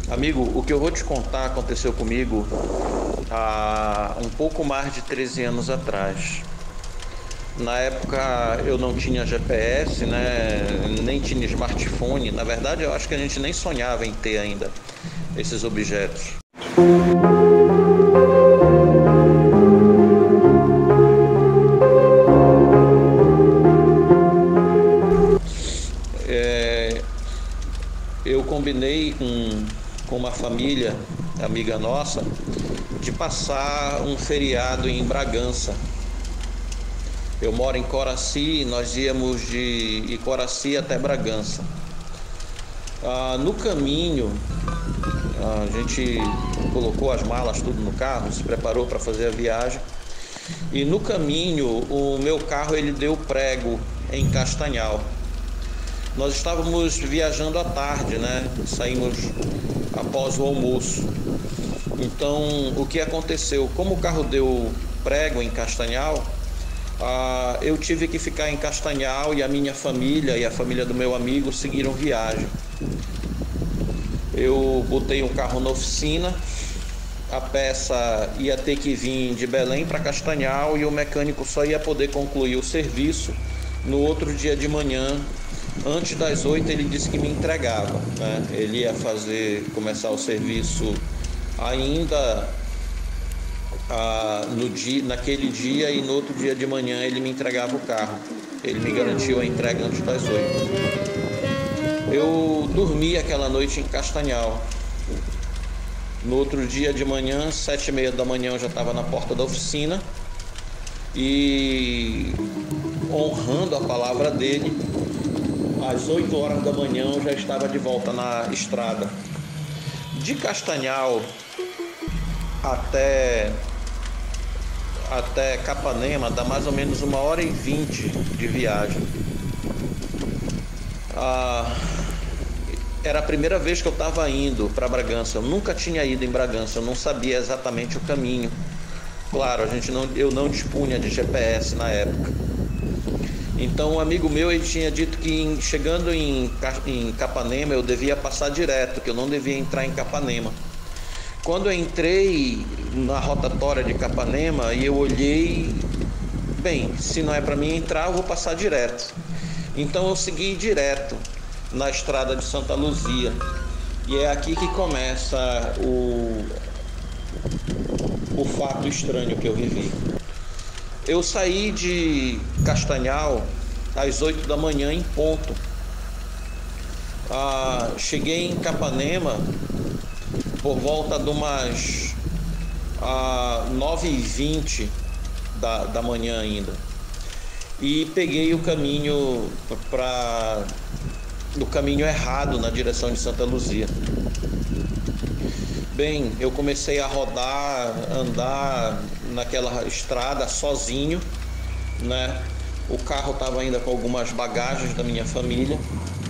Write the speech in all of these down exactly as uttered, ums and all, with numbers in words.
Amigo, o que eu vou te contar aconteceu comigo há um pouco mais de treze anos atrás. Na época eu não tinha G P S, né? Nem tinha smartphone. Na verdade, eu acho que a gente nem sonhava em ter ainda esses objetos. É, eu combinei com, com uma família amiga nossa de passar um feriado em Bragança. Eu moro em Coraci e nós íamos de Coraci até Bragança. Ah, no caminho, a gente colocou as malas tudo no carro, se preparou para fazer a viagem. E no caminho, o meu carro ele deu prego em Castanhal. Nós estávamos viajando à tarde, né? Saímos após o almoço. Então, o que aconteceu? Como o carro deu prego em Castanhal, ah, eu tive que ficar em Castanhal e a minha família e a família do meu amigo seguiram viagem. Eu botei um carro na oficina, a peça ia ter que vir de Belém para Castanhal e o mecânico só ia poder concluir o serviço no outro dia de manhã. Antes das oito ele disse que me entregava, né? Ele ia fazer, começar o serviço ainda ah, no dia, naquele dia, e no outro dia de manhã ele me entregava o carro. Ele me garantiu a entrega antes das oito. Eu dormi aquela noite em Castanhal. No outro dia de manhã, sete e meia da manhã, eu já estava na porta da oficina e, honrando a palavra dele, às oito horas da manhã eu já estava de volta na estrada. De Castanhal até, até Capanema dá mais ou menos uma hora e vinte de viagem. Ah, era a primeira vez que eu estava indo para Bragança. Eu nunca tinha ido em Bragança, eu não sabia exatamente o caminho. Claro, a gente não, eu não dispunha de G P S na época. Então um amigo meu ele tinha dito que em, chegando em, em Capanema eu devia passar direto, que eu não devia entrar em Capanema. Quando eu entrei na rotatória de Capanema e eu olhei, bem, se não é para mim entrar, eu vou passar direto. Então eu segui direto na estrada de Santa Luzia. E é aqui que começa o, o fato estranho que eu vivi. Eu saí de Castanhal às oito da manhã em ponto. Ah, cheguei em Capanema por volta de umas ah, nove e vinte da, da manhã ainda. E peguei o caminho para do caminho errado na direção de Santa Luzia. Bem, eu comecei a rodar, andar naquela estrada sozinho, né? O carro estava ainda com algumas bagagens da minha família.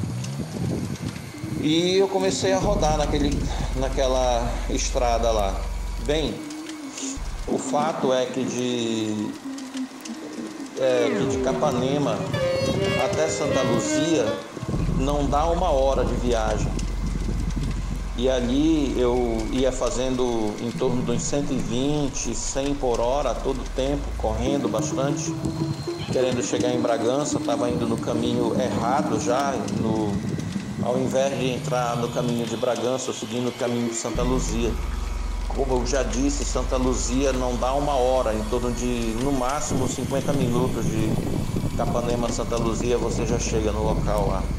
E eu comecei a rodar naquele, naquela estrada lá. Bem, o fato é que de, é, que de Capanema até Santa Luzia não dá uma hora de viagem. E ali eu ia fazendo em torno de uns cento e vinte, cem por hora a todo tempo, correndo bastante, querendo chegar em Bragança. Estava indo no caminho errado já, no, ao invés de entrar no caminho de Bragança, eu segui no caminho de Santa Luzia. Como eu já disse, Santa Luzia não dá uma hora, em torno de, no máximo, cinquenta minutos de Capanema a Santa Luzia, você já chega no local lá.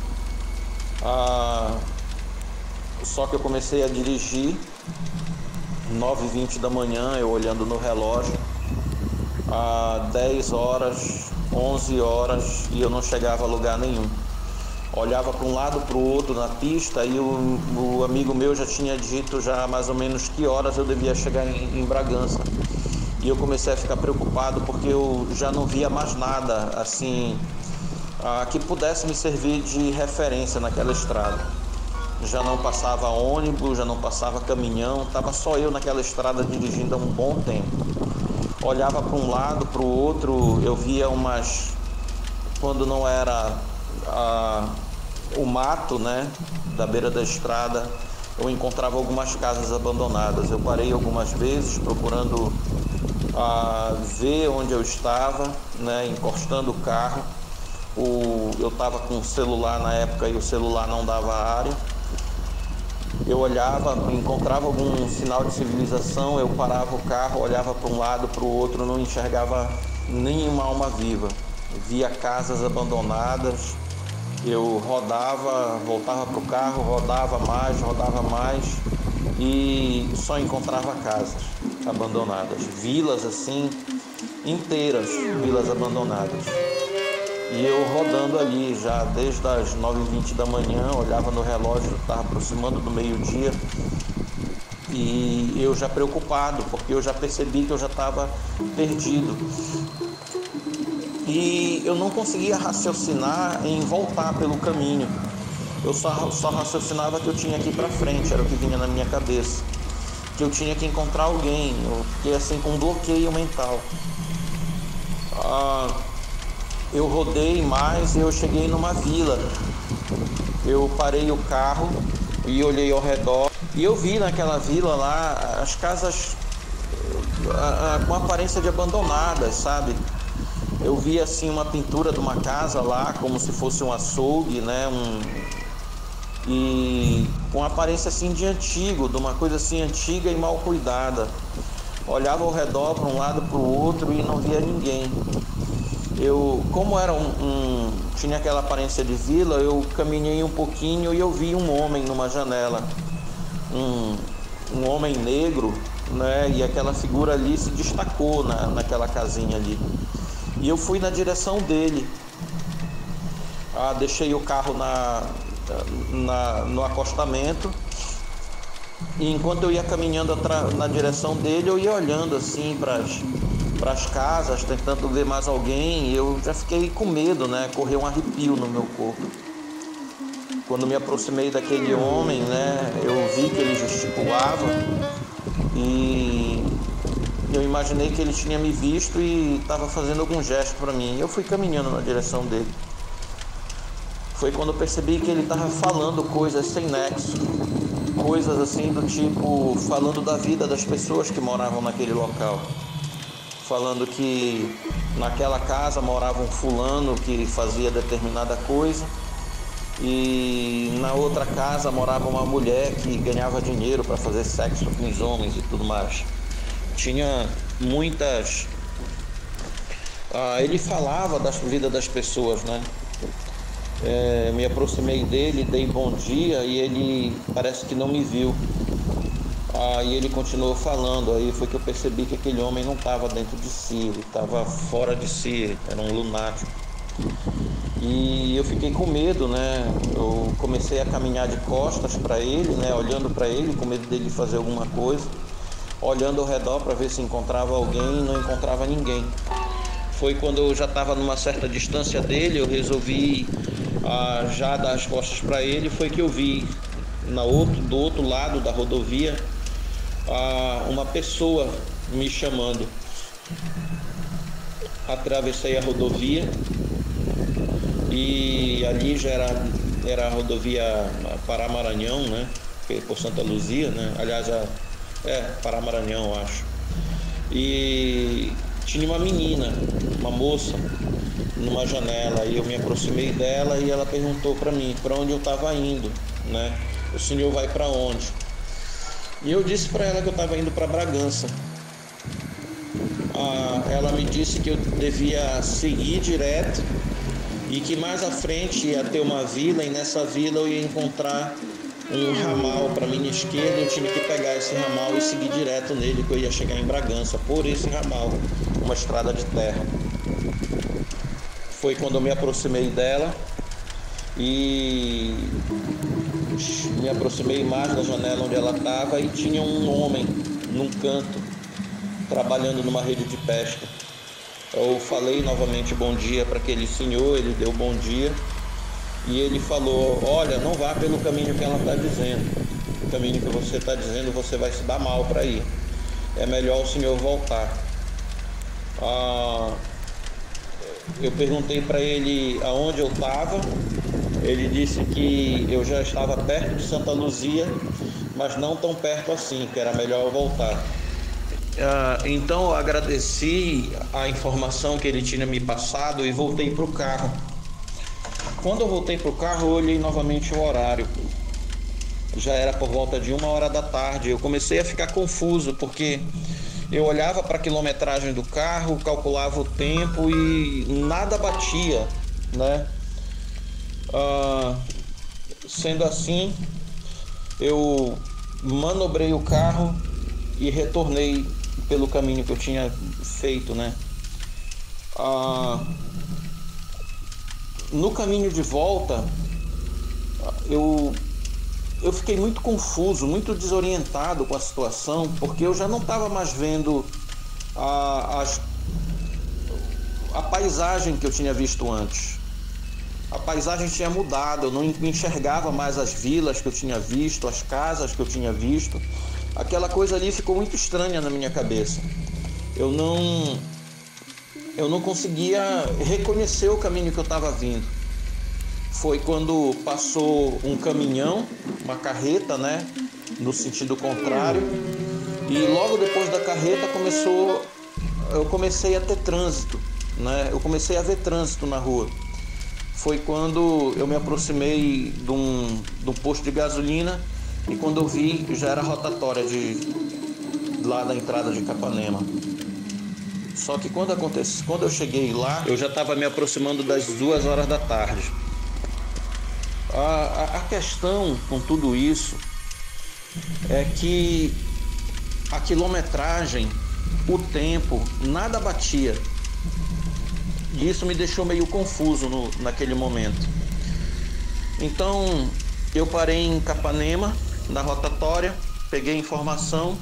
Ah, Só que eu comecei a dirigir nove e vinte da manhã, eu olhando no relógio, a dez horas, onze horas, e eu não chegava a lugar nenhum. Olhava para um lado, para o outro na pista, e o, o amigo meu já tinha dito já mais ou menos que horas eu devia chegar em, em Bragança. E eu comecei a ficar preocupado porque eu já não via mais nada assim ah, que pudesse me servir de referência naquela estrada. Já não passava ônibus, já não passava caminhão, estava só eu naquela estrada dirigindo há um bom tempo. Olhava para um lado, para o outro, eu via umas, quando não era ah, o mato, né, da beira da estrada, eu encontrava algumas casas abandonadas. Eu parei algumas vezes procurando ah, ver onde eu estava, né, encostando o carro. O, eu estava com o celular na época e o celular não dava área. Eu olhava, encontrava algum sinal de civilização, eu parava o carro, olhava para um lado, para o outro, não enxergava nenhuma alma viva. Via casas abandonadas, eu rodava, voltava para o carro, rodava mais, rodava mais e só encontrava casas abandonadas, vilas assim inteiras, vilas abandonadas. E eu rodando ali já desde as nove e vinte da manhã, olhava no relógio, estava aproximando do meio-dia e eu já preocupado, porque eu já percebi que eu já estava perdido. E eu não conseguia raciocinar em voltar pelo caminho. Eu só, só raciocinava que eu tinha que ir para frente, era o que vinha na minha cabeça. Que eu tinha que encontrar alguém, eu fiquei assim com um bloqueio mental. Ah, eu rodei mais e eu cheguei numa vila. Eu parei o carro e olhei ao redor e eu vi naquela vila lá as casas ah, ah, com aparência de abandonadas, sabe? Eu vi assim uma pintura de uma casa lá, como se fosse um açougue, né? Um... E com aparência assim de antigo, de uma coisa assim antiga e mal cuidada. Olhava ao redor para um lado para o outro e não via ninguém. Eu, como era um, um, tinha aquela aparência de vila, eu caminhei um pouquinho e eu vi um homem numa janela, um, um homem negro, né? E aquela figura ali se destacou na, naquela casinha ali. E eu fui na direção dele. Ah, deixei o carro na, na, no acostamento. E enquanto eu ia caminhando na direção dele, eu ia olhando assim para as casas, tentando ver mais alguém. Eu já fiquei com medo, né? Correu um arrepio no meu corpo. Quando me aproximei daquele homem, né? Eu vi que ele gesticulava e eu imaginei que ele tinha me visto e estava fazendo algum gesto para mim. Eu fui caminhando na direção dele. Foi quando eu percebi que ele estava falando coisas sem nexo. Coisas assim do tipo, falando da vida das pessoas que moravam naquele local. Falando que naquela casa morava um fulano que fazia determinada coisa. E na outra casa morava uma mulher que ganhava dinheiro para fazer sexo com os homens e tudo mais. Tinha muitas... Ah, ele falava da vida das pessoas, né? É, me aproximei dele, dei bom dia e ele parece que não me viu. Ah, e ele continuou falando. Aí foi que eu percebi que aquele homem não estava dentro de si, ele estava fora de si, era um lunático. E eu fiquei com medo, né? Eu comecei a caminhar de costas para ele, né? Olhando para ele, com medo dele fazer alguma coisa. Olhando ao redor para ver se encontrava alguém e não encontrava ninguém. Foi quando eu já estava numa certa distância dele, eu resolvi ah, já dar as costas para ele. Foi que eu vi na outro, do outro lado da rodovia ah, uma pessoa me chamando. Atravessei a rodovia e ali já era, era a rodovia Pará-Maranhão, né? Por Santa Luzia, né? Aliás, a É, Pará-Maranhão, eu acho. E tinha uma menina, uma moça, numa janela. E eu me aproximei dela e ela perguntou para mim para onde eu estava indo, né? O senhor vai para onde? E eu disse para ela que eu estava indo para Bragança. Ah, ela me disse que eu devia seguir direto e que mais à frente ia ter uma vila e nessa vila eu ia encontrar um ramal para minha esquerda. Eu tinha que pegar esse ramal e seguir direto nele, que eu ia chegar em Bragança por esse ramal, uma estrada de terra. Foi quando eu me aproximei dela e me aproximei mais da janela onde ela estava e tinha um homem num canto trabalhando numa rede de pesca. Eu falei novamente bom dia para aquele senhor, ele deu bom dia. E ele falou, olha, não vá pelo caminho que ela está dizendo. O caminho que você está dizendo, você vai se dar mal para ir. É melhor o senhor voltar. Ah, eu perguntei para ele aonde eu estava. Ele disse que eu já estava perto de Santa Luzia, mas não tão perto assim, que era melhor eu voltar. Uh, então eu agradeci a informação que ele tinha me passado e voltei para o carro. Quando eu voltei para o carro, eu olhei novamente o horário. Já era por volta de uma hora da tarde. Eu comecei a ficar confuso, porque eu olhava para a quilometragem do carro, calculava o tempo e nada batia, né? Uh, sendo assim, eu manobrei o carro e retornei pelo caminho que eu tinha feito, né? Uh, no caminho de volta, eu eu fiquei muito confuso, muito desorientado com a situação, porque eu já não estava mais vendo a, a, a paisagem que eu tinha visto antes. A paisagem tinha mudado, eu não enxergava mais as vilas que eu tinha visto, as casas que eu tinha visto. Aquela coisa ali ficou muito estranha na minha cabeça. Eu não, eu não conseguia reconhecer o caminho que eu estava vindo. Foi quando passou um caminhão, uma carreta, né, no sentido contrário, e logo depois da carreta começou, eu comecei a ter trânsito, né, eu comecei a ver trânsito na rua. Foi quando eu me aproximei de um, de um posto de gasolina e quando eu vi, já era rotatória de, lá da entrada de Capanema. Só que quando, acontece, quando eu cheguei lá, eu já estava me aproximando das duas horas da tarde. A, a, a questão com tudo isso é que a quilometragem, o tempo, nada batia. E isso me deixou meio confuso no, naquele momento. Então eu parei em Capanema, na rotatória, peguei informação,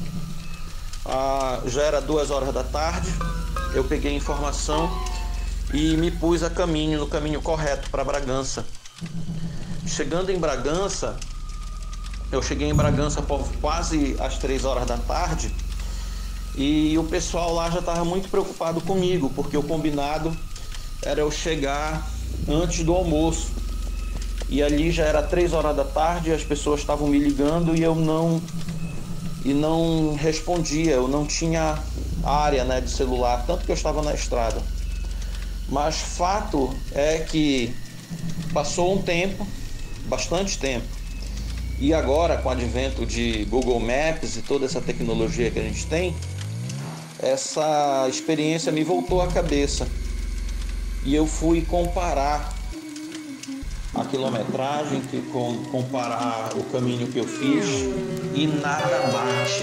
ah, já era duas horas da tarde, eu peguei informação e me pus a caminho, no caminho correto para Bragança. Chegando em Bragança, eu cheguei em Bragança por quase às três horas da tarde e o pessoal lá já estava muito preocupado comigo, porque o combinado era eu chegar antes do almoço. E ali já era três horas da tarde, as pessoas estavam me ligando e eu não, e não respondia, eu não tinha área, né, de celular, tanto que eu estava na estrada. Mas fato é que passou um tempo, bastante tempo, e agora com o advento de Google Maps e toda essa tecnologia que a gente tem, essa experiência me voltou à cabeça e eu fui comparar a quilometragem, que com, comparar o caminho que eu fiz e nada bate.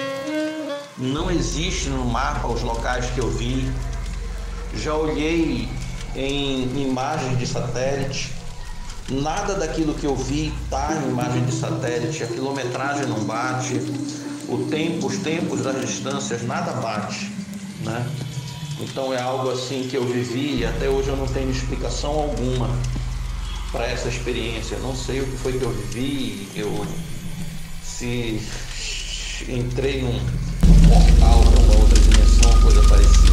Não existe no mapa os locais que eu vi. Já olhei em imagens de satélite, nada daquilo que eu vi está em imagem de satélite, a quilometragem não bate, o tempo, os tempos das distâncias, nada bate, né? Então é algo assim que eu vivi e até hoje eu não tenho explicação alguma para essa experiência. Não sei o que foi que eu vivi, eu se entrei num portal para uma outra dimensão, coisa parecida.